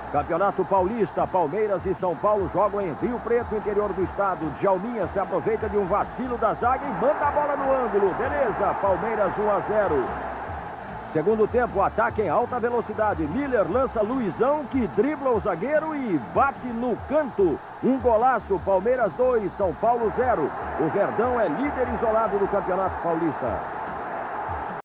Campeonato Paulista, Palmeiras e São Paulo jogam em Rio Preto, interior do estado. Djalminha se aproveita de um vacilo da zaga e manda a bola no ângulo. Beleza, Palmeiras 1-0. Segundo tempo, ataque em alta velocidade. Miller lança Luizão, que dribla o zagueiro e bate no canto. Um golaço, Palmeiras 2, São Paulo 0. O Verdão é líder isolado do Campeonato Paulista.